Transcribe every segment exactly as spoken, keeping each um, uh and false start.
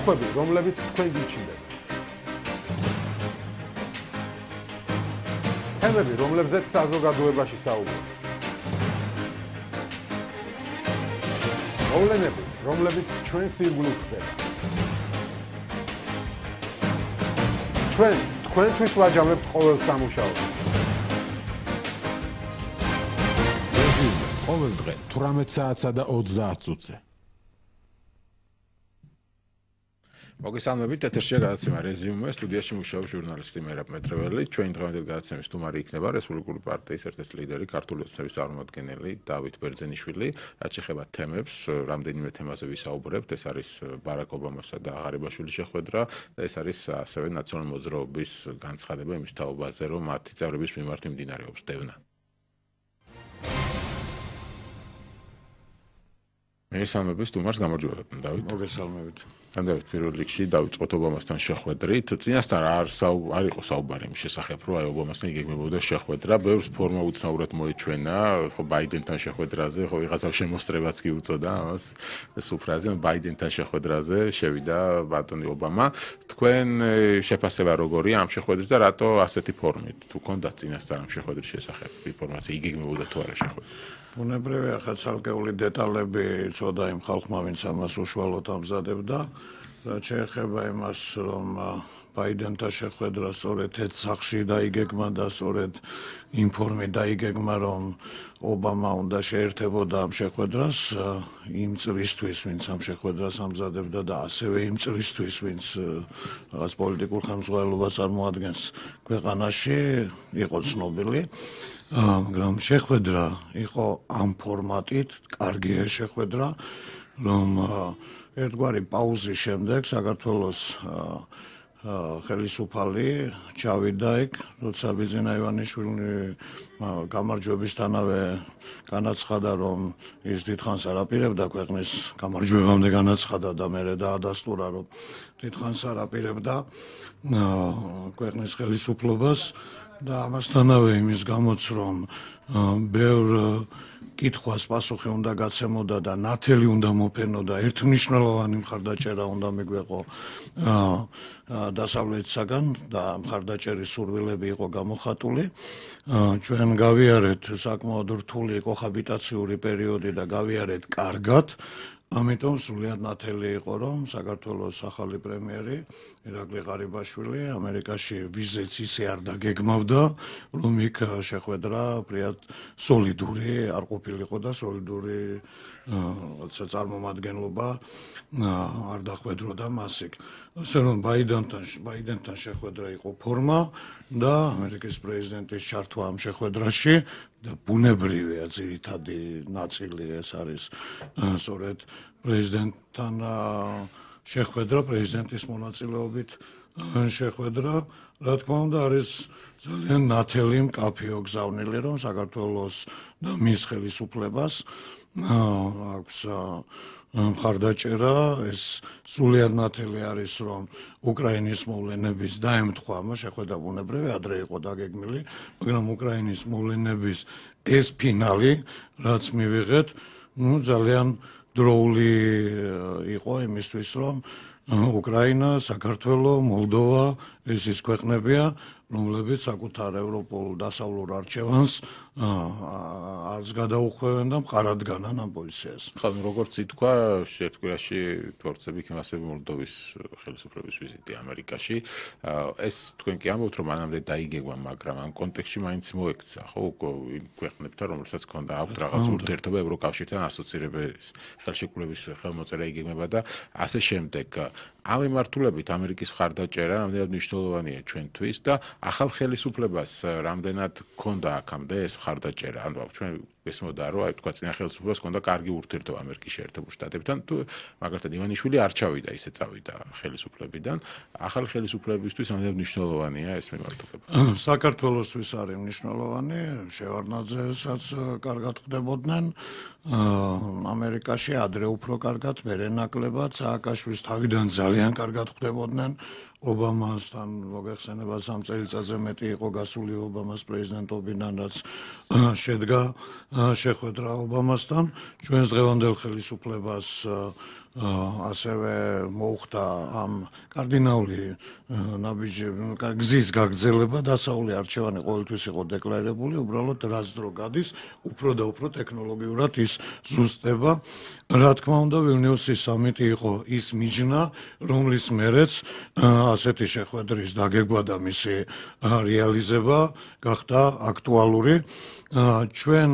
კითხვები, რომლებიც თქვენ გიჩნდება. თემები, რომლებზეც საზოგადოებაში საუბრობთ. მოვლენები, რომლებიც ჩვენს ირგვლივ ხდება. ჩვენ თქვენთვის ვაჯამებთ ყოველ სამუშაოს. რეზიუმე ყოველ დღე თვრამეტ საათსა და ოცდაათ წუთზე. მოგესალმებით, ეთერშია გადაცემა რეზიუმე, სტუდიაში მუშაობს ჟურნალისტი მერაბ მეტრეველი. ჩვენი დღევანდელი გადაცემის სტუმარი იქნება რესპუბლიკური პარტიის ერთ-ერთი ლიდერი, ქართული ოცნების წარმომადგენელი დავით ბერძენიშვილი. რაც შეეხება თემებს, რამდენიმე თემაზე ვისაუბრებთ. ეს არის ბარაკ ობამასა და ღარიბაშვილის შეხვედრა და ეს არის ასევე ნაციონალური მოძრაობის განცხადება იმის თაობაზე, რომ მათი წევრების მიმართ მიმდინარეობს დევნა. მოგესალმებით, სტუმარს გამარჯობა დავით. მოგესალმებით. Andavit პირველ რიგში დავიწყოთ ობამასთან შეხვედრით. წინასწარ არ არ იყო საუბარი იმის შესახებ, რომ აი ობამასთან იგეგმებოდა შეხვედრა. ბევრს ფორმა უცნაურად მოეჩვენა, ხო ბაიდენთან შეხვედრაზე, ხო ვიღაცა შემოსწრებაც კი უწოდა ამას სუფრაზე, ბაიდენთან შეხვედრაზე შევიდა ბატონი ობამა. თქვენ შეფასება როგორია ამ შეხვედრის და რატო ასეთი ფორმით? თუ გქონდათ წინასწარ ამ შეხვედრის შესახებ ინფორმაცია, იგეგმებოდა თუ არა შეხვედრა? ბუნებრივია, ხა ცალკეული დეტალები იცოდა იმ ხალხმა, ვინც ამას უშუალოდ ამზადებდა. რაც შეეხება იმას, რომ ბაიდენთან შეხვედრა სწორედ ერთ სახში დაიგეგმა და სწორედ იმ ფორმით დაიგეგმა, რომ ობამა უნდა შეერთებოდა ამ შეხვედრას იმ წრისთვის, ვინც ამ შეხვედრას ამზადებდა და ასევე იმ წრისთვის, ვინც რაღაც პოლიტიკურ ხელმძღვანელობას წარმოადგენს ქვეყანაში, იყო ცნობილი. მაგრამ შეხვედრა იყო ამ ფორმატით, კარგია შეხვედრა, რომ ერთგვარი პაუზის შემდეგ საქართველოს ხელისუფალი ჩავიდა იქ, როცა ბიძინა ივანიშვილი გამარჯვებისთანავე განაცხადა, რომ ის დიდხანს არ აპირებდა ქვეყნის გამარჯვებამდე განაცხადა და მერე დაადასტურა, რომ დიდხანს არ აპირებდა ქვეყნის ხელისუფლებას. და ამასთანავე იმის გამოც, რომ ბევრ კითხვას პასუხი უნდა გაცემოდა და ნათელი უნდა მოფენოდა, ერთმნიშვნელოვანი მხარდაჭერა უნდა მიგვეყო დასავლეთისაგან და მხარდაჭერის სურვილები იყო გამოხატული. ჩვენ გავიარეთ საკმაოდ რთული კოჰაბიტაციური პერიოდი და გავიარეთ კარგად. ამიტომ სრულიად ნათელი იყო, რომ საქართველოს ახალი პრემიერი ირაკლი ღარიბაშვილი ამერიკაში ვიზით ისე არ დაგეგმავდა, რომ იქ შეხვედრა ფრიად სოლიდური არ ყოფილიყო და სოლიდური როცა წარმომადგენლობა არ დახვედროდა მას იქ. ასე რომ ბაიდენთან ბაიდენთან შეხვედრა იყო ფორმა და ამერიკის პრეზიდენტის ჩართვა ამ შეხვედრაში და ბუნებრივია ძირითადი ნაწილი ეს არის სწორედ პრეზიდენტთან შეხვედრა, პრეზიდენტის მონაწილეობით შეხვედრა, რა თქმა უნდა არის ძალიან ნათელი მკაფიო გზავნილი, რომ საქართველოს და მის ხელისუფლებას აქვს მხარდაჭერა, ეს სრულიად ნათელი არის, რომ უკრაინის მოვლენების დაემთხვა, შეხვედრა ბუნებრივია, ადრე იყო დაგეგმილი, მაგრამ უკრაინის მოვლენების ეს ფინალი, რაც მივიღეთ, ну ძალიან დროული იყო იმისთვის, რომ უკრაინა, საქართველო, მოლდოვა ეს ის ქვეყნებია, რომლებიც საკუთარ ევროპულ დასავლურ არჩევანს არც გადაუხვევენ და მყარად განან ამ პოზიციას. ხო, როგორც ითქვა, ერთკვირაში თორცები იქნება ასევე მოლდოვის ხელისუფლების ვიზიტი ამერიკაში. ეს თქვენ კი ამბობთ, რომ მანამდე დაიგეგმა, მაგრამ ამ კონტექსტში მაინც მოექცა, ხო, იმ ქვეყნებთან, რომელსაც ჰქონდა აქვთ რაღაც ურთიერთობა ევროკავშირთან ასოცირების ხელშეკრულების ხელმოწერა იგეგმება და ასე შემდეგ. ამ მიმართულებით ამერიკის მხარდაჭერა რამდენად მნიშვნელოვანია ჩვენთვის და ახალ ხელისუფლებას რამდენად ჰქონდა აქამდე ეს მხარდაჭერა. ანუ ჩვენ ესმოდა, რომ აი თქვა წინა ხელისუფლებას ჰქონდა კარგი ურთიერთობა ამერიკის შეერთებულ შტატებთან, თუ მაგალითად ივანიშვილი არ ჩავიდა, ისე წავიდა ხელისუფლებიდან. ახალი ხელისუფლებისთვის რამდენად მნიშვნელოვანია ეს მიმართულება? საქართველოსთვის არის მნიშვნელოვანი, შევარდნაძესაც კარგად ხდებოდნენ, ამერიკაში ადრე უფრო კარგად, მერე ნაკლებად, სააკაშვილის თავიდან ძალიან კარგად ხდებოდნენ. ობამასთან მოგეხსენება სამ წელიწადზე მეტი იყო გასული ობამას პრეზიდენტობიდან, რაც შედგა შეხვედრა ობამასთან. ჩვენს დღევანდელ ხელისუფლებას ასევე მოუხდა ამ კარდინალური ნაბიჯი გზის გაგრძელება, დასავლური არჩევანი ყოველთვის იყო დეკლარირებული, უბრალოდ რაც დრო გადის, უფრო და უფრო ტექნოლოგიურად ის ზუსტდება. რა თქმა უნდა, ვილნიუსის სამიტი იყო ის მიჯნა, რომლის მერეც ასეთი შეხვედრის დაგეგვა და მისი რეალიზება გახდა აქტუალური. ჩვენ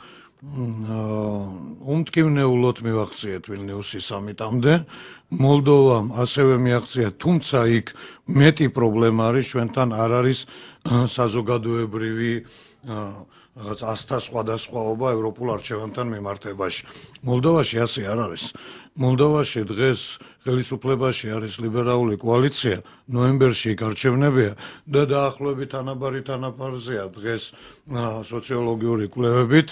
უმტკივნეულოდ მივახციეთ ვილნიუსის სამიტამდე. მოლდოვამ ასევე მიაღწია, თუმცა იქ მეტი პრობლემა არის, ჩვენთან არ არის საზოგადოებრივი რაღაც ასთა სხვადასხვაობა ევროპულ არჩევანთან მიმართებაში. მოლდოვაში ასე არ არის. მოლდოვაში დღეს ხელისუფლებაში არის ლიბერალური კოალიცია, ნოემბერში იქ არჩევნებია და დაახლოებით თანაბარი თანაფარზეა დღეს სოციოლოგიური კვლევებით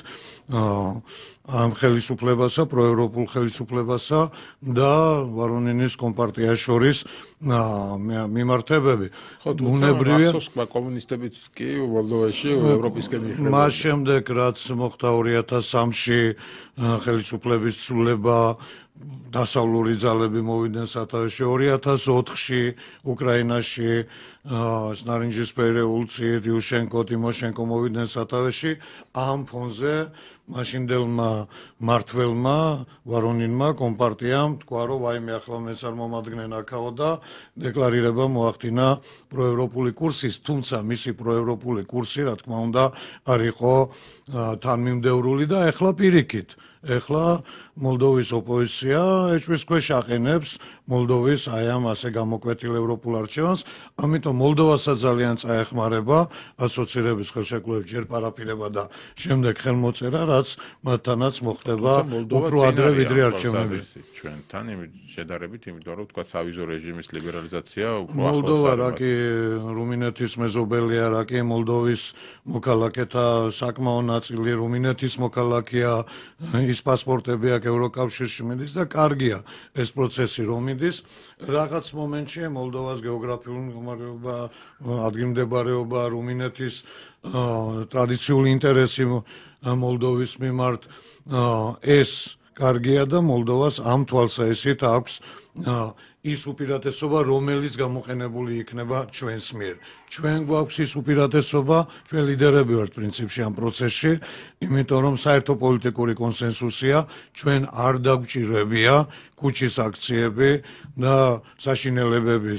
ამ ხელისუფლებასა, პროევროპულ ხელისუფლებასა და ვარონინის კომპარტიას შორის მიმართებები. ბუნებრივია კომუნისტებიც კი მოლდოვაში ევროპისკენ მიხრებოდნენ. მას შემდეგ რაც მოხდა ორი ათას სამში ხელისუფლების ცვლილება, დასავლური ძალები მოვიდნენ სათავეში, ორი ათას ოთხში უკრაინაში ნარინჯისფერი რევოლუციით იუშენკო, ტიმოშენკო მოვიდნენ სათავეში. ამ ფონზე მაშინდელმა მმართველმა ვარონინმა კომპარტიამ თქვა, რომ ვაიმე ახლა მეც არ მომადგნენ აქაო და დეკლარირება მოახდინა პროევროპული კურსის, თუმცა მისი პროევროპული კურსი, რა თქმა უნდა, არ იყო თანმიმდევრული და ეხლა პირიქით. ეხლა მოლდოვის ოპოზიცია ეჭვის ქვეშ აყენებს მოლდოვის აი ამ ასე გამოკვეთილ ევროპულ არჩევანს, ამიტომ მოლდოვასაც ძალიან წაეხმარება ასოცირების ხელშეკრულების ჯერ პარაფირება და შემდეგ ხელმოწერა, რაც მათთანაც მოხდება უფრო ადრე ვიდრე არჩევნები. ჩვენთან შედარებით, იმიტომ რომ თქვა სავიზო რეჟიმის ლიბერალიზაცია უფრო მოლდოვა რა კი რუმინეთის მეზობელია, რა კი მოლდოვის მოქალაქეთა საკმაო ნაწილი რუმინეთის მოქალაქეა, ის პასპორტები აქ ევროკავშირში მიდის და კარგია ეს პროცესი რომ მიდის. რაღაც მომენტში მოლდოვას გეოგრაფიული მდგომარეობა, ადგილმდებარეობა, რუმინეთის ტრადიციული ინტერესი მოლდოვის მიმართ ეს კარგია და მოლდოვას ამ თვალსაჩინით აქვს ის უპირატესობა, რომელიც გამოყენებული იქნება ჩვენს მიერ. ჩვენ გვაქვს ის უპირატესობა, ჩვენ ლიდერები ვართ პრინციპში ამ პროცესში, იმიტომ რომ საერთო პოლიტიკური კონსენსუსია, ჩვენ არ დაგვჭირებია ქუჩის აქციები და საშინელებების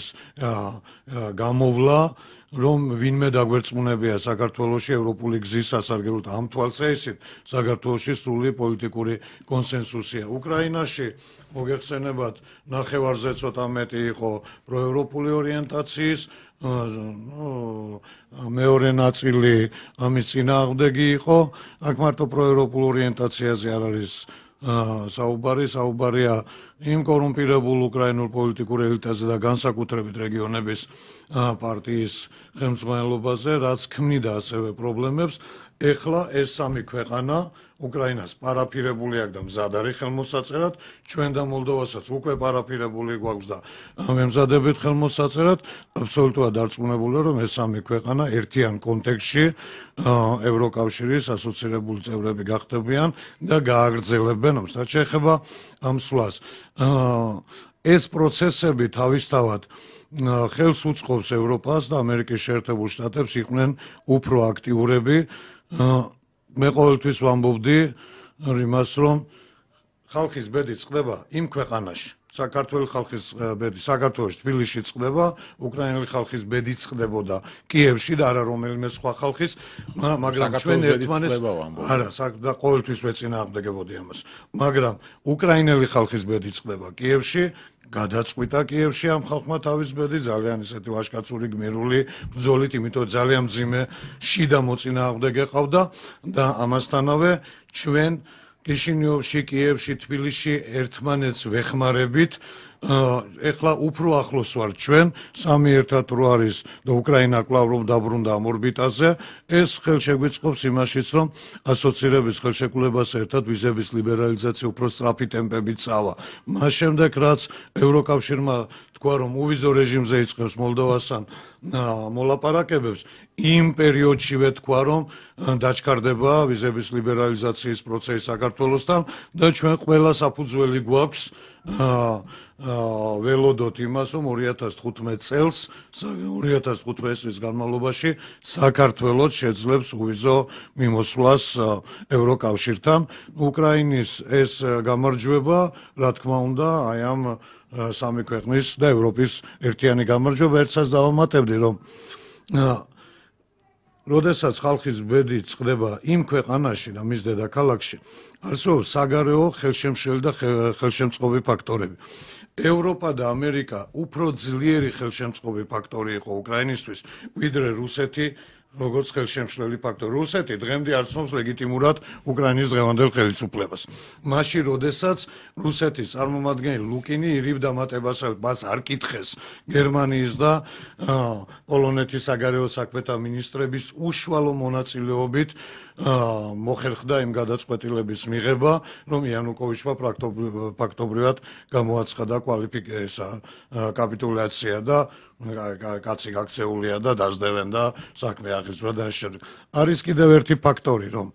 გამოვლა, რომ ვინმე დაგვერწმუნებია საქართველოში ევროპული გზის სასარგებლოდ. ამ თვალსაჩინით საქართველოში სრული პოლიტიკური კონსენსუსია. უკრაინაში მოგეხსენებათ, ნახევარზე ცოტა მეტი იყო პროევროპული ორიენტაციის, მეორე ნაწილი ამის წინააღმდეგი იყო. აქ მარტო პროევროპულ ორიენტაციაზე არ არის საუბარი, საუბარია იმ კორუმპირებულ უკრაინულ პოლიტიკურ ელიტაზე და განსაკუთრებით რეგიონების პარტიის ხელმძღვანელობაზე, რაც ქმნიდა ასევე პრობლემებს. ეხლა ეს სამი ქვეყანა უკრაინას პარაფირებული აქვს და მზად არის ხელმოსაწერად, ჩვენ და მოლდოვასაც უკვე პარაფირებული გვაქვს და მემზადებით ხელმოსაწერად. აბსოლუტურად დარწმუნებულია, რომ ეს სამი ქვეყანა ერთიან კონტექსტში ევროკავშირის ასოცირებული წევრები გახდებიან და გააგრძელებენ რაც შეეხება ამ სვლას. ეს პროცესები თავისთავად ხელს უწყობს ევროპას და ამერიკის შეერთებულ შტატებს იყვნენ უფრო აქტიურები. მე ყოველთვის ვამბობდი იმას, რომ ხალხის ბედი წყდება იმ ქვეყანაში. საქართველოს ხალხის ბედი საქართველოში თბილისში წყდება, უკრაინელი ხალხის ბედი წყდებოდა კიევში და არა რომელიმე სხვა ხალხის, მაგრამ ჩვენ ერთმანეთს არა, და ყოველთვის ვეწინააღმდეგებოდი ამას. მაგრამ უკრაინელი ხალხის ბედი წყდება კიევში, გადაწყვიტა კიევში ამ ხალხმა თავის ბედი ძალიან ისეთი ვაჟკაცური გმირული ბრძოლით, იმიტომ ძალიან მძიმე შიდა მოწინააღმდეგე ყავდა და ამასთანავე ჩვენ კიშინიოვში, კიევში, თბილისში ერთმანეთს ვეხმარებით. ეხლა უფრო ახლოს ვარ ჩვენ, სამი ერთად რო არის და უკრაინა კვლავ რომ დაბრუნდა ამ ორბიტაზე, ეს ხელშეგვიწყობს იმაშიც, რომ ასოცირების ხელშეკრულებას ერთად ვიზების ლიბერალიზაცია უფრო სწრაფი ტემპებით წავა. მას შემდეგ რაც ევროკავშირმა თქვა, რომ უვიზო რეჟიმზე იწყებს მოლდოვასთან მოლაპარაკებებს იმ პერიოდშივე თქვა რომ დაჩქარდება ვიზების ლიბერალიზაციის პროცესი საქართველოსთან და ჩვენ ყველა საფუძველი გვაქვს ველოდოთ იმას რომ ორი ათას თხუთმეტ წელს ორი ათას თხუთმეტ წლის განმავლობაში საქართველოს შეძლებს უვიზო მიმოსვლას ევროკავშირთან უკრაინის ეს გამარჯვება რა თქმა უნდა აი ამ სამი ქვეყნის და ევროპის ერთიანი გამარჯვება ერთსაც დავამატებდი რომ როდესაც ხალხის ბედი წყდება იმ ქვეყანაში და მის დედაქალაქში არსებობს საგარეო ხელშემშლელი და ხელშემწყობი ფაქტორები ევროპა და ამერიკა უფრო ძლიერი ხელშემწყობი ფაქტორი იყო უკრაინისთვის ვიდრე რუსეთი როგორც ხელშემშლელი ფაქტორი რუსეთი დღემდე არ ცნობს ლეგიტიმურად უკრაინის დღევანდელ ხელისუფლებას მაშინ როდესაც რუსეთის წარმომადგენელი ლუკინი ირიბდა მატებას მას არ კითხეს გერმანიის და პოლონეთის საგარეო საქმეთა მინისტრების უშუალო მონაწილეობით მოხერხდა იმ გადაწყვეტილების მიღება რომ იანუკოვიჩმა ფაქტობრივად გამოაცხადა კვალიფიკაცია კაპიტულაცია და კაცი გაქცეულია და დაждდევენ და საქმე აღიზრდა და შემდეგ არის კიდევ ერთი ფაქტორი რომ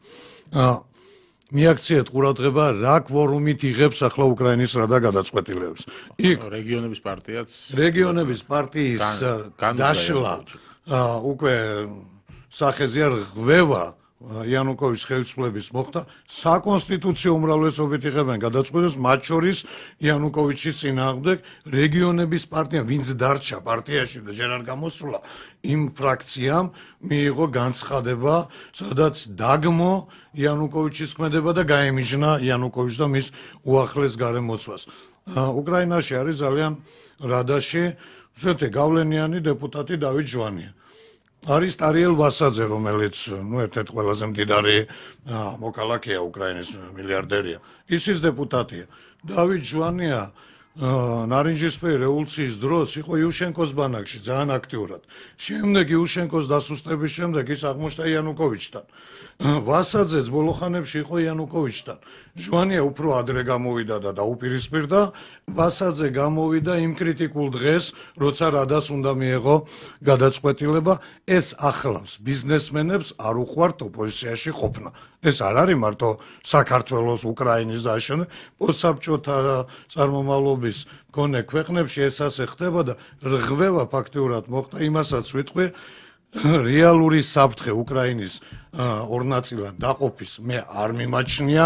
მიაქციეთ ყურადღება რა კვორუმით იღებს ახლა უკრაინის რადა გადაწყვეტილებებს იქ რეგიონების პარტიაც რეგიონების პარტიის დაშლა უკვე სახეზეა რღვევა იანუკოვიჩის ხელისუფლების მოხდა საკონსტიტუციო უმრავლესობით იღებენ გადაწყვეტილებას მათ შორის იანუკოვიჩის წინააღმდეგ რეგიონების პარტია ვინც დარჩა პარტიაში და ჯერ არ გამოსულა იმ ფრაქციამ მიიღო განცხადება სადაც დაგმო იანუკოვიჩის ქმედება და გაემიჯნა იანუკოვიჩს და მის უახლეს გარემოცვას უკრაინაში არის ძალიან რადაში ზეთე გავლენიანი დეპუტატი დავით ჟვანია არის ტარიელ ვასაძე რომელიც ნუ ერთ-ერთი ყველაზე მდიდარი მოქალაქეა უკრაინის მილიარდერია ისიც დეპუტატია დავით ჟვანია ნარინჯისფერი რევოლუციის დროს იყო იუშენკოს ბანაკში ძალიან აქტიურად შემდეგ იუშენკოს დასუსტების შემდეგ ის აღმოჩნდა იანუკოვიჩთან ვასაძეც ბოლო ხანებში იყო იანუკოვიჩთან ჟვანია უფრო ადრე გამოვიდა და დაუპირისპირდა ვასაძე გამოვიდა იმ კრიტიკულ დღეს როცა რადას უნდა მიეღო გადაწყვეტილება ეს ახლავს ბიზნესმენებს არ უყვართ ოპოზიციაში ყოფნა ეს არ არის მარტო საქართველოს უკრაინის და შემდეგ პოსტსაბჭოთა წარმომავლობის მქონე ქვეყნებში ეს ასე ხდება და რღვევა ფაქტიურად მოხდა იმასაც ვიტყვი რეალური საფრთხე უკრაინის ორ ნაწილად დაყოფის მე არ მიმაჩნია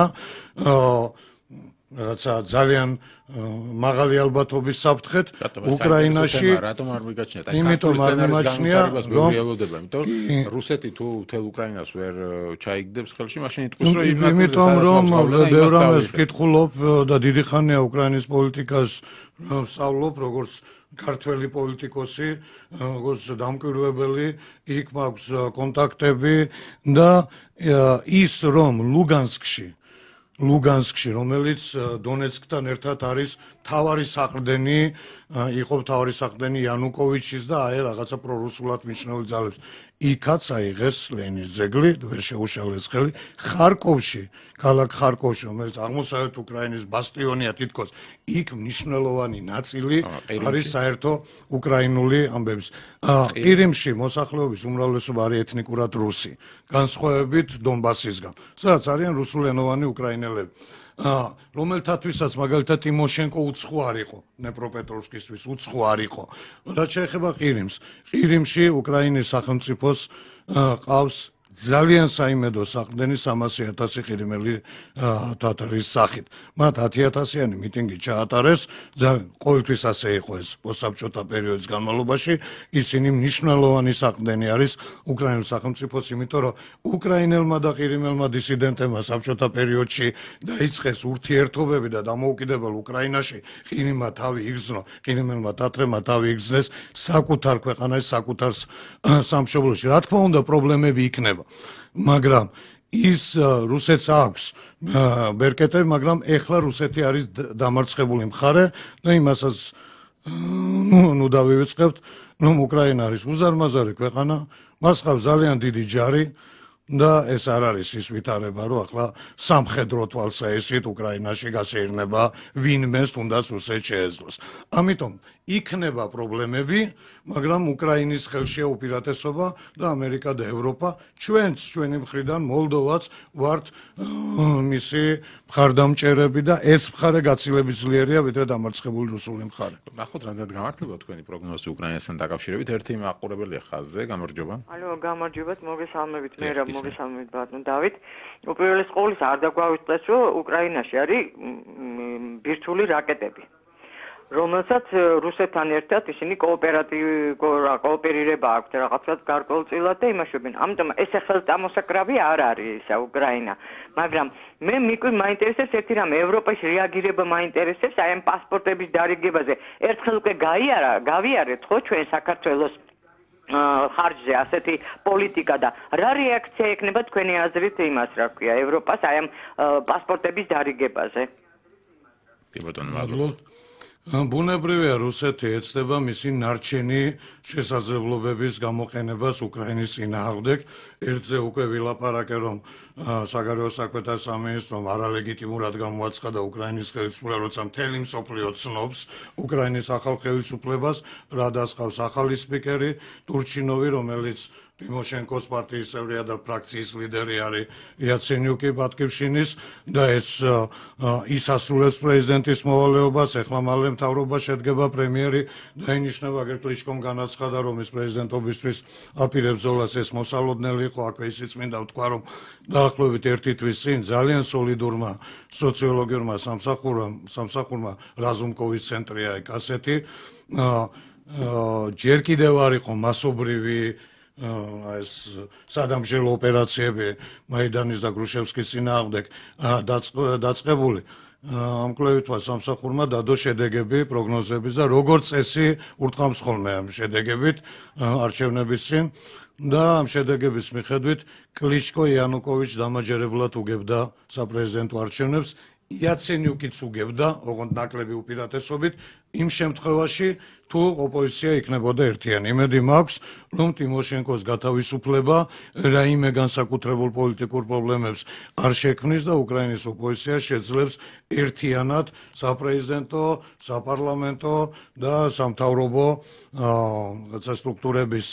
რაღაცა ძალიან მაღალი ალბათობის საფრთხეთ უკრაინაში რატომ არ მიგაჩნიათ აი იმიტომ არ მიმაჩნია რომ რეალობდება იმიტომ რუსეთი თუ თელ უკრაინას ვერ ჩაიგდებს ხელში მაშინ იტყვის რომ იმ ნაწილზე იმიტომ რომ ბევრ ამას ვკითხულობ და დიდი ხანია უკრაინის პოლიტიკას ვსწავლობ როგორც ქართველი პოლიტიკოსი როგორც დამკვირვებელი იქ მაქვს კონტაქტები და ის რომ ლუგანსკში ლუგანსკში რომელიც დონეცკთან ერთად არის თავარი საყრდენი იყო თავარი საყრდენი იანუკოვიჩის და აი რაღაცა პრორუსულად მიჩნეული ძალებს იქაც აიღეს ლენის ძეგლი ვერ შეუშალეს ხელი ხარკოვში ქალაქ ხარკოვში რომელიც აღმოსავლეთ უკრაინის ბასტიონია თითქოს იქ მნიშვნელოვანი ნაწილი არის საერთო უკრაინული ამბების ყირიმში მოსახლეობის უმრავლესობა არის ეთნიკურად რუსი განსხვავებით დონბასისგან სადაც არიან რუსულენოვანი უკრაინელები რომელთათვისაც მაგალითად ტიმოშენკო უცხო არ იყო ნეპროპეტროვსკისთვის უცხო არ იყო რაც შეეხება ყირიმს ყირიმში უკრაინის სახელმწიფოს ყავს ძალიან საიმედო საყრდენი სამასი ათასი ყირიმელი თათრის სახით მათ ათი ათასიანი მიტინგი ჩაატარეს ყოველთვის ასე იყო ეს პოსტსაბჭოთა პერიოდის განმავლობაში ისინი მნიშვნელოვანი საყრდენი არის უკრაინის სახელმწიფოს იმიტომ რომ უკრაინელმა და ყირიმელმა დისიდენტებმა საბჭოთა პერიოდში დაიწყეს ურთიერთობები და დამოუკიდებელ უკრაინაში ყირიმმა თავი იგრძნო ყირიმელმა თათრებმა თავი იგრძნეს საკუთარ ქვეყანაში საკუთარ სამშობლოში რა თქმა უნდა პრობლემები იქნება მაგრამ ის რუსეთს აქვს ბერკეტები მაგრამ ეხლა რუსეთი არის დამარცხებული მხარე და იმასაც ნუ ნუ დავივიწყებთ რომ უკრაინა არის უზარმაზარი ქვეყანა მას ყავს ძალიან დიდი ჯარი და ეს არ არის ის ვითარება, რომ ახლა სამხედრო თვალსაჩინოდ უკრაინაში გასეირნება ვინმეს თუნდაც რუსეთს შეეძლოს. ამიტომ იქნება პრობლემები, მაგრამ უკრაინის ხელშია უპირატესობა და ამერიკა და ევროპა, ჩვენც ჩვენი მხრიდან მოლდოვაც ვართ მისი მხარდამჭერები და ეს მხარე გაცილებით ძლიერია ვიდრე დამარცხებული რუსული მხარე. ნახოთ რამდენად გამართლება თქვენი პროგნოზი უკრაინასთან დაკავშირებით. ერთი მაყურებელია ხაზზე, გამარჯობა. ალო, გამარჯობათ, მოგესალმებით, მე რა მოგესალმებით ბატონ დავით. უპირველეს ყოვლისა არ დაგვაუწყდეს, რომ უკრაინაში არის ბირთვული რაკეტები, რომელსაც რუსეთთან ერთად ისინი კოოპერირება აქვთ რაღაცას გარკვეულწილად და იმაშობენ. ამიტომ ეს ახლა დამოსაკრავი არ არის ისა უკრაინა, მაგრამ მე მიკვი მაინტერესებს ერთი რამ, ევროპის რეაგირება მაინტერესებს აი ამ პასპორტების დარიგებაზე. ერთხელ უკვე გაიარა, გავიარეთ ხო ჩვენ საქართველოს ხარჯზე ასეთი პოლიტიკა და რა რეაქცია ექნება თქვენი აზრით იმას, რა ქვია, ევროპას აი ამ პასპორტების დარიგებაზე? კი ბატონო, მადლობა. ბუნებრივია რუსეთი ეცდება მისი ნარჩენი შესაძლებლობების გამოყენებას უკრაინის წინააღმდეგ. ერთზე უკვე ვილაპარაკე, რომ საგარეო საქმეთა სამინისტრომ არალეგიტიმურად გამოაცხადა უკრაინის ხელისუფლება, როცა მთელი მსოფლიო ცნობს უკრაინის ახალ ხელისუფლებას, რადას ყავს ახალი სპიკერი ტურჩინოვი, რომელიც ტიმოშენკოს პარტიის წევრია და ფრაქციის ლიდერი არის იაცენიუკი ბატკივშინის და ეს ისასრულებს პრეზიდენტის მოვალეობას, ეხლა მალე მთავრობა შედგება პრემიერი დაინიშნება გერკლიშკომ განაცხადა, რომ ის პრეზიდენტობისთვის აპირებს ბრძოლას, ეს მოსალოდნელი იყო, აქვე ისიც მინდა ვთქვა, რომ დაახლოებით ერთი თვის წინ ძალიან სოლიდურმა სოციოლოგიურმა სამსახურმა სამსახურმა რაზუმკოვის ცენტრია კასეთი ჯერ კიდევ არ იყო მასობრივი ეს სადამშელო ოპერაციები მაიდანის და გრუშევსკის წინააღმდეგ დაწყებული. ამ კვლევითმა სამსახურმა დადო შედეგები პროგნოზების და როგორც წესი ურტყამს ხოლმე ამ შედეგებით არჩევნების წინ და ამ შედეგების მიხედვით კლიშკო იანუკოვიჩი დამაჯერებლად უგებდა საპრეზიდენტო არჩევნებს, იაცენიუკიც უგებდა, ოღონდ ნაკლები უპირატესობით, იმ შემთხვევაში თუ ოპოზიცია იქნებოდა ერთიანი. იმედი მაქვს, რომ ტიმოშენკოს გათავისუფლება რაიმე განსაკუთრებულ პოლიტიკურ პრობლემებს არ შექმნის და უკრაინის ოპოზიცია შეძლებს ერთიანად საპრეზიდენტო, საპარლამენტო და სამთავრობო სტრუქტურების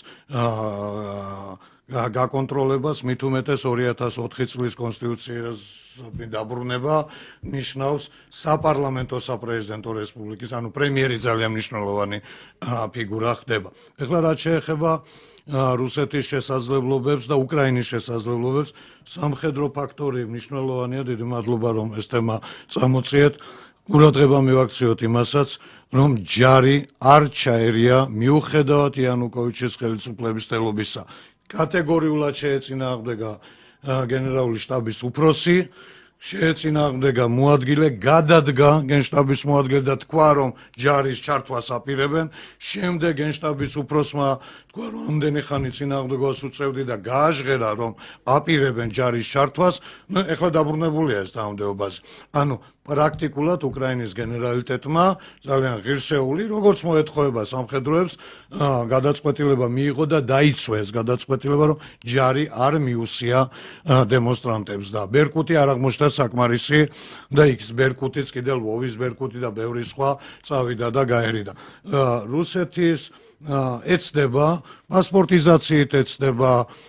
გაკონტროლებას, მით უმეტეს ორი ათას ოთხი წლის კონსტიტუციას დაბრუნება ნიშნავს საპარლამენტო საპრეზიდენტო რესპუბლიკის, ანუ პრემიერი ძალიან მნიშვნელოვანი ფიგურა ხდება. ეხლა რაც შეეხება რუსეთის შესაძლებლობებს და უკრაინის შესაძლებლობებს, სამხედრო ფაქტორი მნიშვნელოვანია, დიდი მადლობა რომ ეს თემა წამოწიეთ. ყურადღება მივაქციოთ იმასაც, რომ ჯარი არ ჩაერია მიუხედავად იანუკოვიჩის ხელისუფლების θέλობისა. კატეგორიულად შეეწინააღმდეგა გენერალური შტაბის უფროსი, შეეწინააღმდეგა მოადგილე, გადადგა გენშტაბის მოადგილე და თქვა, რომ ჯარის ჩართვას აპირებენ. შემდეგ გენშტაბის უფროსმა თქვა, რომ ამდენი ხანი წინააღმდეგობას უწევდი და გააჟღერა, რომ აპირებენ ჯარის ჩართვას. ნუ ეხლა დაბრუნებულია ეს დაუნდეობაზე. ანუ პრაქტიკულად უკრაინის გენერალიტეტმა ძალიან ღირსეული, როგორც მოეთხოვება სამხედროებს, გადაწყვეტილება მიიღო და დაიცვა ეს გადაწყვეტილება, რომ ჯარი არ მიუსია დემონსტრანტებს და ბერკუტი არ აღმოჩნდა საკმარისი და იქ ბერკუტიც კიდე ლვოვის ბერკუტი და ბევრი სხვა წავიდა და გაერიდა. რუსეთის ეცდება პასპორტიზაციით ეცდება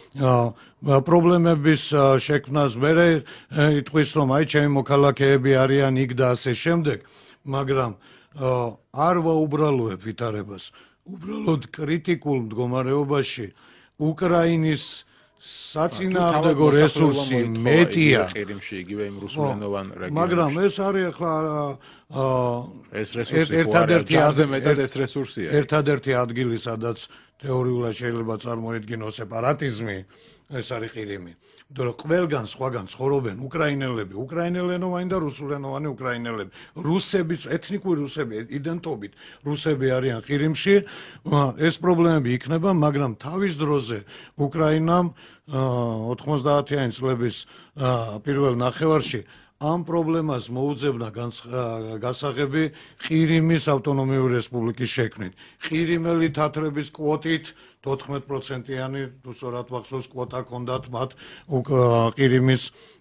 პრობლემების შექმნას, მერე იტყვის, რომ აი ჩემი მოქალაქეები არიან იქ და ასე შემდეგ, მაგრამ არ ვაუბრალოებ ვითარებას. უბრალოდ კრიტიკულ მდგომარეობაში უკრაინის საწინააღმდეგო რესურსი მეტია. ყირიმში იგივე იმ რუსულენოვან რეგიონებში. მაგრამ ეს არის ახლა ეს რესურსი ერთადერთი აზე მეტად ეს რესურსია. ერთადერთი ადგილი, სადაც თეორიულად შეიძლება წარმოედგინოს სეპარატიზმი, ეს არის ყირიმი. იმიტომ რომ ყველგან სხვაგან ცხოვრობენ უკრაინელები, უკრაინელენოვანი და რუსულენოვანი უკრაინელები. რუსებიც, ეთნიკური რუსები, იდენტობით რუსები არიან ყირიმში. ეს პრობლემები იქნება, მაგრამ თავის დროზე უკრაინამ ოთხმოცდაათიანი წლების პირველ ნახევარში ამ პრობლემას მოუძებნა გასაღები ყირიმის ავტონომიური რესპუბლიკის შექმნით. ყირიმელი თათრების კვოტით თოთხმეტ პროცენტიანი თუ სწორად მახსოვს კვოტა ჰქონდათ მათ ყირიმის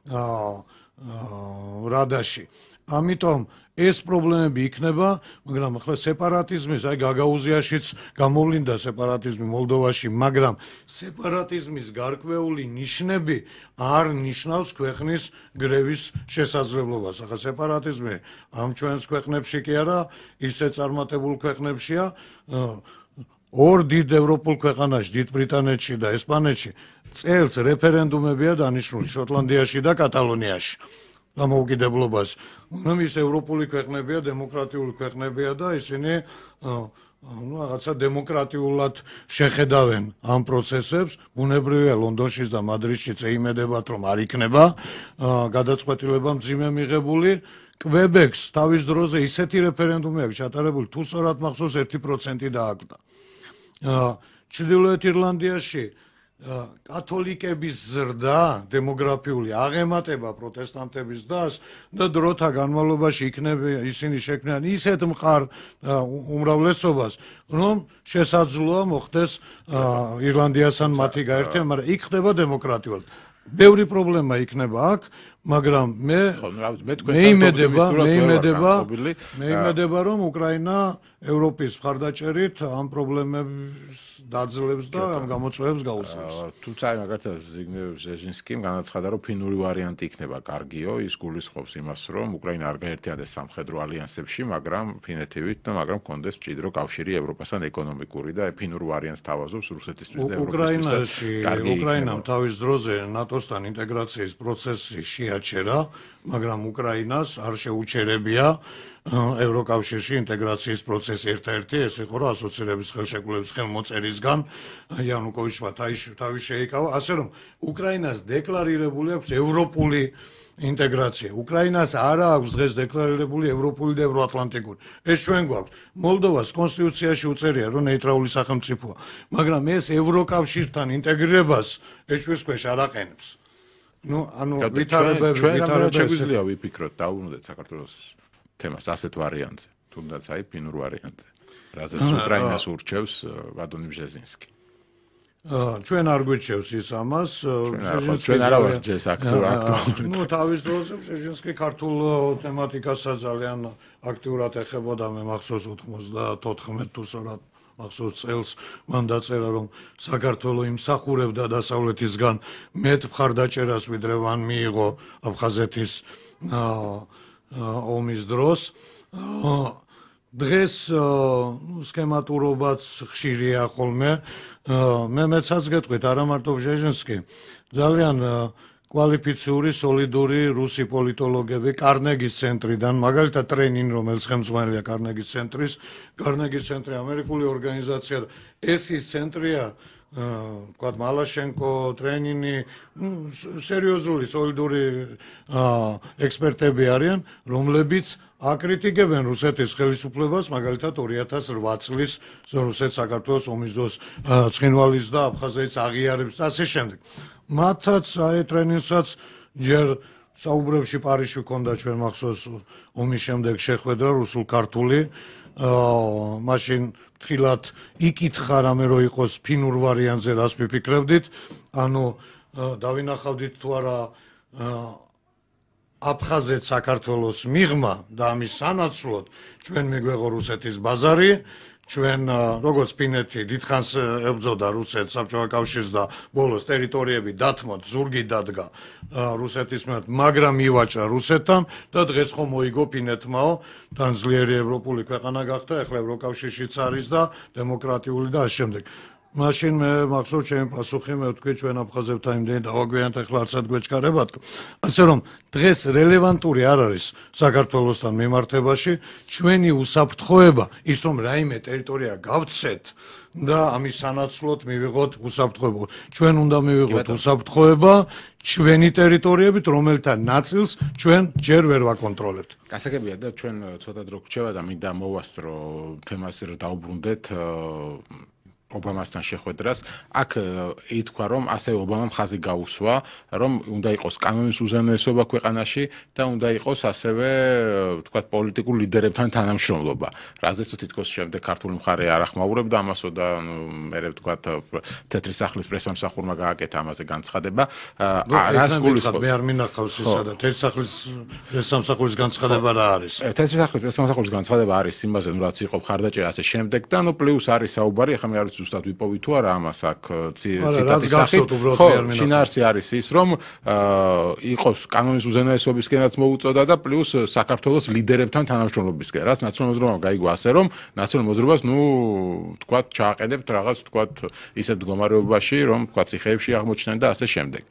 რადაში. ამიტომ ეს პრობლემები იქნება, მაგრამ ახლა სეპარატიზმის, აი გაგაუზიაშიც გამოვლინდა სეპარატიზმი მოლდოვაში, მაგრამ სეპარატიზმის გარკვეული ნიშნები არ ნიშნავს ქვეყნის გრევის შესაძლებლობას. ახლა სეპარატიზმი ამ ჩვენს ქვეყნებში კი არა, ისე წარმატებულ ქვეყნებშია, ორ დიდ ევროპულ ქვეყანაში, დიდ ბრიტანეთში და ესპანეთში წელს რეფერენდუმებია დანიშნული, შოტლანდიაში და კატალონიაში. დამოუკიდებლობას. ნუ ის ევროპული ქვეყნებია, დემოკრატიული ქვეყნებია და ისინი ну რაღაცა დემოკრატიულად შეხედავენ ამ პროცესებს. ბუნებრივია ლონდონშიც და მადრიდშიც ეიმედებათ რომ არ იქნება გადაწყვეტილება მძიმე მიღებული. კვებეკს თავის დროზე ისეთი რეფერენდუმი აქვს ჩატარებული, თუ სწორად მახსოვს ერთი პროცენტი დააგდა. ჩრდილოეთ ირლანდიაში კათოლიკების ზრდა დემოგრაფიული აღემატება პროტესტანტების დას და დროთა განმავლობაში იქნება ისინი შექმნიან ისეთ მყარ უმრავლესობას, რომ შესაძლოა მოხდეს ირლანდიასთან მათი გაერთიანება, მაგრამ იქ ხდება დემოკრატიულად. ბევრი პრობლემა იქნება აქ, მაგრამ მე მე იმედება, მე იმედება, მე იმედება, რომ უკრაინა ევროპის მხარდაჭერით ამ პრობლემებს დაძლევს და ამ გამოწვევებს გაუსწრებს. თუმცა აი მაგალითად ზიგნევ ჟეჟინსკიმ განაცხადა, რომ ფინური ვარიანტი იქნება კარგიო, ის გულისხმობს იმას, რომ უკრაინა არ გაერთიანდეს სამხედრო ალიანსებში, მაგრამ ფინეთივით და მაგრამ კონდეს მჭიდრო კავშირი ევროპასთან ეკონომიკური და ფინურ ვარიანტს თავაზობს რუსეთისთვის და ევროპისთვის. უკრაინამ თავის დროზე ნატოსთან ინტეგრაციის პროცესი შეაჩერა, მაგრამ უკრაინას არ შეუჩერებია ევროკავშირში ინტეგრაციის პროცესი ერთ-ერთი ეს იყო რომ ასოცირების ხელშეკრულების ხელმოწერისგან იანუკოვიჩმა თავი შეიკავა, ასე რომ უკრაინას დეკლარირებული აქვს ევროპული ინტეგრაცია. უკრაინას არ აქვს დღეს დეკლარირებული ევროპული და ევროატლანტიკური. ეს ჩვენ გვაქვს. მოლდოვას კონსტიტუციაში უწერია რომ ნეიტრალური სახელმწიფოა, მაგრამ ეს ევროკავშირთან ინტეგრირებას ეჭვის ქვეშ არ აყენებს. ну, ანუ ვითარებები, ვითარებები შეგვიძლია ვიფიქროთ, დაუბრუნდეთ საქართველოს თემას ასეთ ვარიანტზე, თუნდაც აი ფინურ ვარიანტზე, რაზეც უკრაინას ურჩევს ვადიმ ჟეჟინსკი. ჩვენ არ გვიჩევს ის ამას, ჩვენ არა ვართ ეს აქტიურ აქტიურ. ну, თავის დროზე ჟეჟინსკი ქართულ თემატიკასაც ძალიან აქტიურად ეხებოდა, მე მახსოვს ოთხმოცდათოთხმეტ თუ სწორად მახსოვს წელს მან დაწერა რომ საქართველოს იმსახურებდა დასავლეთისგან მეტ მხარდაჭერას ვიდრე მან მიიღო აფხაზეთის ომის დროს. დღეს სქემატურობაც ხშირია ხოლმე. მე მეცაც გეტყვით, არა მარტო ჟეჟინსკი, ძალიან კვალიფიციური, სოლიდური რუსი პოლიტოლოგები კარნეგის ცენტრიდან, მაგალითად ტრენინ, რომელიც ხელმძღვანელია კარნეგის ცენტრის, კარნეგის ცენტრი ამერიკული ორგანიზაცია, ეს ის ცენტრია, ვთქვათ, მალაშენკო, ტრენინი, სერიოზული, სოლიდური ექსპერტები არიან, რომლებიც აკრიტიკებენ რუსეთის ხელისუფლებას, მაგალითად ორი ათას რვა წლის რუსეთს საქართველოს ომის დროს ცხინვალის და აფხაზეთის აღიარებს და ასე შემდეგ. მათაც აი ტრენინსაც ჯერ საუბრებში პარიზში ჰქონდა ჩვენ მახსოვს ომის შემდეგ შეხვედრა რუსულ-ქართული, მაშინ ფრთხილად იკითხა რამე რო იყოს ფინურ ვარიანტზე რას მიფიქრებდით, ანუ დავინახავდით თუ არა აფხაზეთ საქართველოს მიღმა და ამის სანაცვლოდ ჩვენ მიგვეღო რუსეთის ბაზარი, ჩვენ როგორც ფინეთი დიდხანს ებრძოდა რუსეთს, საბჭოთა კავშირს და ბოლოს ტერიტორიები დათმოთ, ზურგი დადგა რუსეთის მიერ, მაგრამ მივაჭრა რუსეთთან და დღეს ხომ მოიგო ფინეთმაო, თან ძლიერი ევროპული ქვეყანა გახდა, ახლა ევროკავშირშიც არის და დემოკრატიული და ასე შემდეგ. მაშინ მე მახსოვს ჩემი პასუხი, მე ვთქვი ჩვენ აფხაზებთან იმდენი დავაგვიანთ, ახლა არცად გვეჩქარებათ. ასე რომ დღეს რელევანტური არ არის საქართველოსთან მიმართებაში ჩვენი უსაფრთხოება, ის რომ რაიმე ტერიტორია გავცეთ და ამის სანაცვლოდ მივიღოთ უსაფრთხოება. ჩვენ უნდა მივიღოთ უსაფრთხოება ჩვენი ტერიტორიებით, რომელთა ნაწილს ჩვენ ჯერ ვერ ვაკონტროლებთ. გასაგებია და ჩვენ ცოტა დრო გვრჩება და მინდა მოვასწრო თემას, რომ დაუბრუნდეთ ობამასთან შეხვედრას, აქ ითქვა, რომ ასევე ობამამ ხაზი გაუსვა, რომ უნდა იყოს კანონის უზენაესობა ქვეყანაში და უნდა იყოს ასევე, თქვათ, პოლიტიკურ ლიდერებთან თანამშრომლობა. რაზეც თითქოს შემდეგ ქართული მხარე არ ახმაურებდა ამასო და მერე, თქვათ, თეთრი სახლის პრესამსახურმა გააკეთა ამაზე განცხადება. რას გულისხმობთ? მე არ მინახავს ისა და თეთრი სახლის პრესამსახურის განცხადება რა არის? თეთრი სახლის პრესამსახურის განცხადება არის იმაზე, რომ რაც იყო მხარდაჭერა ასე შემდეგ და ნუ პლუს არის საუბარი, ახლა მე არ ვიცი ზუსტად ვიპოვი თუ არა ამას აქ ციტატის სახით. ხო, შინაარსი არის ის, რომ იყოს კანონის უზენაესობისკენაც მოუწოდა და პლუს საქართველოს ლიდერებთან თანამშრომლობისკენ. რაც ნაციონალურ მოძრაობამ გაიგო ასე, რომ ნაციონალურ მოძრაობას ნუ თქვათ ჩააყენებთ რაღაც თქვათ ისეთ მდგომარეობაში, რომ თქვათ ციხეებში აღმოჩნდნენ და ასე შემდეგ.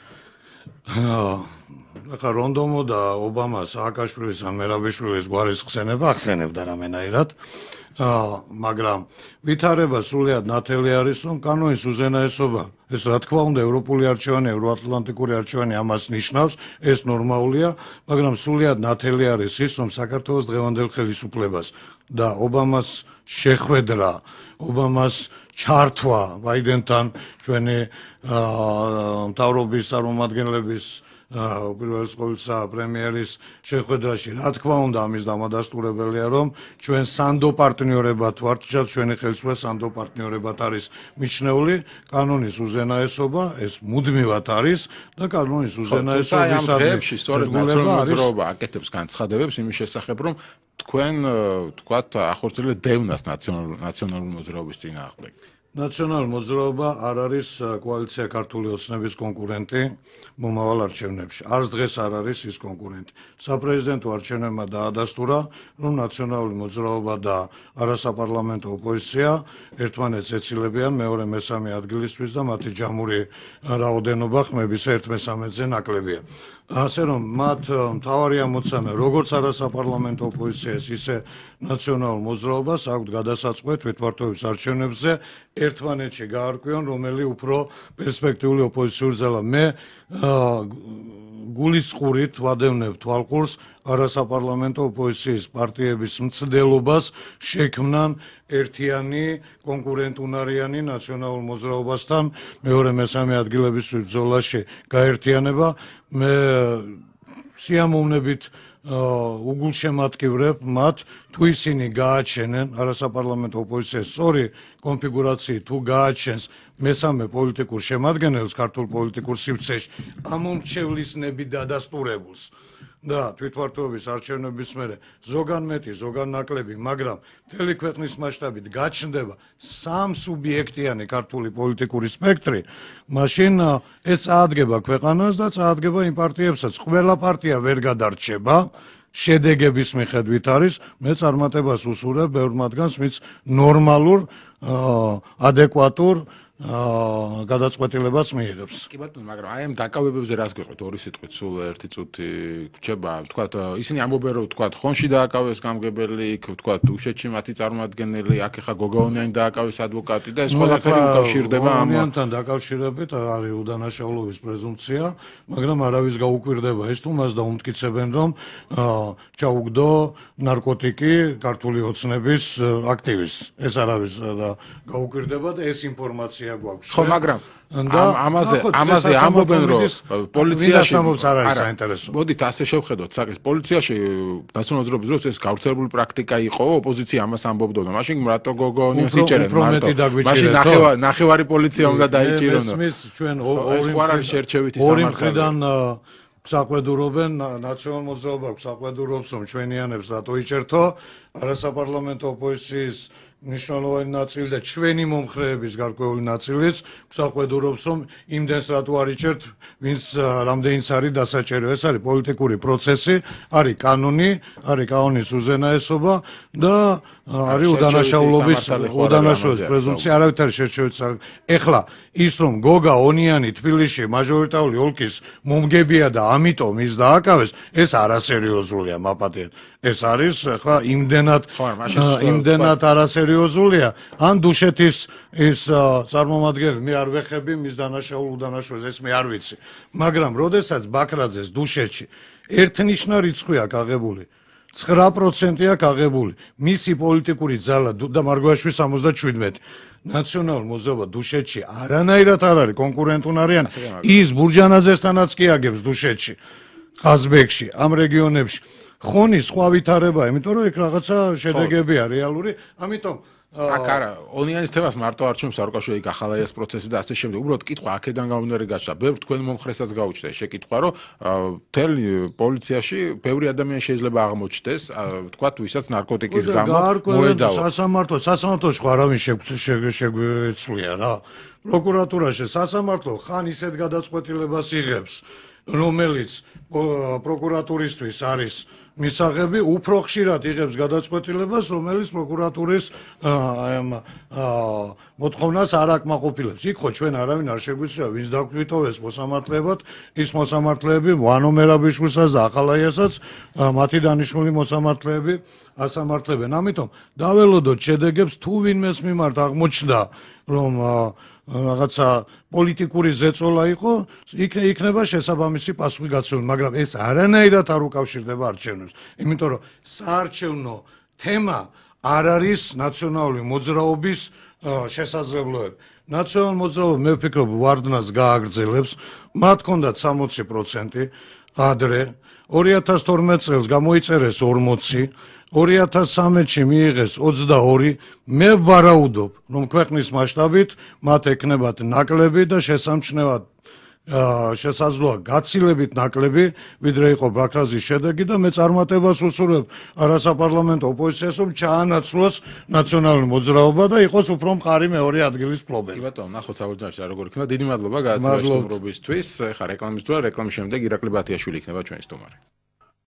ახლა რონდომო და ობამას სააკაშვილის ან მერაბიშვილის გვარის ხსენება ახსენებდა რამენაირად. მაგრამ ვითარება სრულიად ნათელი არის, რომ კანონის უზენაესობა, ეს რა თქმა უნდა ევროპული არჩევანი, ევროატლანტიკური არჩევანი ამას ნიშნავს, ეს ნორმალურია, მაგრამ სრულიად ნათელი არის ის, რომ საქართველოს დღევანდელ ხელისუფლებას და ობამას შეხვედრა, ობამას ჩართვა ბაიდენთან ჩვენი მთავრობის წარმომადგენლების უპირველეს ყოვლისა პრემიერის შეხვედრაში, რა თქმა უნდა, ამის დამადასტურებელია, რომ ჩვენ სანდო პარტნიორებად ვართ, ჩვენი ხელისუფლება სანდო პარტნიორებად არის მიჩნეული, კანონის უზენაესობა ეს მუდმივად არის და კანონის უზენაესობისადმი სწორედ ნაციონალური მოძრაობა აკეთებს განცხადებებს იმის შესახებ, რომ თქვენ თქვათ ახორციელებთ დევნას ნაციონალური მოძრაობის წინააღმდეგ. ნაციონალური მოძრაობა არ არის კოალიცია ქართული ოცნების კონკურენტი მომავალ არჩევნებში. არც დღეს არ არის ის კონკურენტი. საპრეზიდენტო არჩევნებმა დაადასტურა, რომ ნაციონალური მოძრაობა და არასაპარლამენტო ოპოზიცია ერთმანეთს ეცილებიან მეორე მესამე ადგილისთვის და მათი ჯამური რაოდენობა ხმების ერთ მესამედზე ნაკლებია. ასე რომ მათ მთავარი ამოცანა როგორც არასაპარლამენტო ოპოზიციას, ისე ნაციონალურ მოძრაობას აქვთ გადასაწყვეტ თვითმმართველობის არჩევნებზე ერთმანეთში გაარკვიონ, რომელი უფრო პერსპექტიული ოპოზიციური ძალა. მე გულისყურით ვადევნებ თვალყურს არასაპარლამენტო ოპოზიციის პარტიების მცდელობას შექმნან ერთიანი კონკურენტუნარიანი ნაციონალურ მოძრაობასთან მეორე მესამე ადგილების ბრძოლაში გაერთიანება. მე სიამოვნებით უგულშემატკივრებ მათ, თუ ისინი გააჩენენ არასაპარლამენტო ოპოზიციას სწორი კონფიგურაციით, თუ გააჩენს მესამე პოლიტიკურ შემადგენელს ქართულ პოლიტიკურ სივრცეში, ამომრჩევლის დადასტურებულს და თვითმმართველობის არჩევნების მერე ზოგან მეტი, ზოგან ნაკლები, მაგრამ მთელი ქვეყნის მასშტაბით გაჩნდება სამ სუბიექტიანი ქართული პოლიტიკური სპექტრი, მაშინ ეს წაადგება ქვეყანას და წაადგება იმ პარტიებსაც. ყველა პარტია ვერ გადარჩება, შედეგების მიხედვით არის, მე წარმატებას უსურვებ ბევრ მათგანს, ვინც ნორმალურ, ადეკვატურ გადაწყვეტილებას მიიღებს. კი ბატონო, მაგრამ აი ამ დაკავებებზე რას გეყვეთ? ორი სიტყვით სულ ერთი წუთი გრჩება. თქვათ, ისინი ამბობენ, რომ თქვათ, ხონში დააკავეს გამგებელი, თქვათ, უშეთში მათი წარმომადგენელი, აქ ახლა გოგაონიანი დააკავეს ადვოკატი და ეს ყველაფერი უკავშირდება ამ გოგაონიანთან დაკავშირებით არის უდანაშაულობის პრეზუმპცია, მაგრამ არავის გაუკვირდება ეს თუ მას დაუმტკიცებენ, რომ ჩაუგდო ნარკოტიკი ქართული ოცნების აქტივისტს. ეს არავის გაუკვირდება და ეს ინფორმაცია ხო, მაგრამ ამაზე ამაზე ამბობენ, რომ პოლიციაში არ არის საინტერესო. მოდით ასე შევხედოთ, საკის პოლიციაში ნაციონალურ მოძრაობის დროს ეს გავრცელებული პრაქტიკა იყო, ოპოზიცია ამას ამბობდა და მაშინ რატო გოგაონიანს იჭერენ მარტო? მაშინ ნახევარი პოლიცია უნდა დაიჭირონ. ეს ჩვენ ორი მხრიდან საყვედურობენ, ნაციონალურ მოძრაობა საყვედურობს, რომ ჩვენიანებს რატო იჭერთო, არასაპარლამენტო ოპოზიციის მნიშვნელოვანი ნაწილი და ჩვენი მომხრეების გარკვეული ნაწილიც საყვედურობს, რომ იმდენს რატო არ იჭერთ, ვინც რამდენიც არის დასაჭერო. ეს არის პოლიტიკური პროცესი, არის კანონი, არის კანონის უზენაესობა და არის უდანაშაულობის უდანაშაულობის პრეზუმპცია, არავითარი შერჩევით. ეხლა ის რომ გოგა ონიანი თბილისში მაჟორიტარული ოლქის მომგებია და ამიტომ ის დააკავეს, ეს არასერიოზულია მაპატიეთ. ეს არის ახლა იმდენად იმდენად არასერიოზულია, ან დუშეთის ის წარმომადგენელი, მე არ ვეხები მის დანაშაულ უდანაშაულს, ეს მე არ ვიცი. მაგრამ როდესაც ბაქრაძეს დუშეთში ერთნიშნა რიცხვი აქვს აღებული, ცხრა პროცენტია გაღებული. მისი პოლიტიკური ძალა და მარგვაშვილის სამოცდაშვიდმეტი. ნაციონალურ მოძრაობა დუშეთში არანაირად არ არის კონკურენტუნარიან. ის ბურჯანაძესთანაც კი აგებს დუშეთში, ყაზბეგში, ამ რეგიონებში. ხონი სხვა ვითარებაა, იმიტომ რომ ეგ რაღაცა შედეგებია რეალური. ამიტომ აქ არა, ონიანის თემას მარტო არჩევს სარუკაშვილი გახალა ეს პროცესი და ასე შემდეგ. უბრალოდ კითხვა აქედან გამომდინარე გაჩნდა. ბევრ თქვენ მომხრესაც გაუჩნდა შეკითხვა, რომ მთელი პოლიციაში ბევრი ადამიანი შეიძლება აღმოჩნდეს, თქვათ, ვისაც ნარკოტიკის გამო მოედავა. სასამართლო, სასამართლოში ხო არავინ შეგვეცვლია რა. პროკურატურაში სასამართლო ხან ისეთ გადაწყვეტილებას იღებს, რომელიც პროკურატურისთვის არის მისაღები, უფრო ხშირად იღებს გადაწყვეტილებას, რომელიც პროკურატურის მოთხოვნას არ აკმაყოფილებს. იქ ხო ჩვენ არავინ არ შეგვიძლია ვინც დაგვიტოვეს მოსამართლეებად, ის მოსამართლეები ვანომერაბიშვილსაც და ახალაიასაც მათი დანიშნული მოსამართლეები ასამართლებენ. ამიტომ დაველოდოთ შედეგებს, თუ ვინმეს მიმართ აღმოჩნდა, რომ რაღაცა პოლიტიკური ზეწოლა იყო, იქნება შესაბამისი პასუხი გაცვლილი, მაგრამ ეს არანაირად არ უკავშირდება არჩევნებს, იმიტომ რომ საარჩევნო თემა არ არის ნაციონალური მოძრაობის შესაძლებლობები. ნაციონალური მოძრაობა მე ვფიქრობ ვარდნას გააგრძელებს, მათ ჰქონდათ სამოცი პროცენტი ადრე, ორი ათას თორმეტ წელს გამოიწერეს ორმოცი, ორი ათას სამეთში მიიღეს ოცდაორი, მე ვარაუდობ, რომ ქვეყნის მასშტაბით მათ ეკნებათ ნაკლები და შესამჩნევად შესაძლოა გაცილებით ნაკლები, ვიდრე იყო ბაქრაზის შედეგი და მე წარმატებას ვუსურვებ არასაპარლამენტო ოპოზიციას, რომ ჩაანაცვლოს ნაციონალური მოძრაობა და იყოს უფრო მყარი მეორე ადგილის მფლობელი. კი ბატონო, ნახოთ საბოლოოში რა როგორ იქნება. დიდი მადლობა გადაცემის სტუმრობისთვის. ხა რეკლამის დროა, რეკლამის შემდეგ ირაკლი ბათიაშვილი იქნება ჩვენი სტუმარი.